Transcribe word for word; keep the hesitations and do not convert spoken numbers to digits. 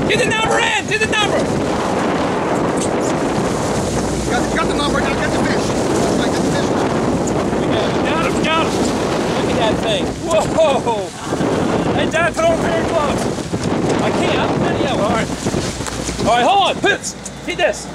Get the number in! Get the number! Got, got the number, now get the fish. Right, get the fish now. We got him, got him, got him! Look at that thing. Whoa! Hey, Dad, put on a pair of gloves. I can't, I'm video. Alright. Alright, hold on. Hit this.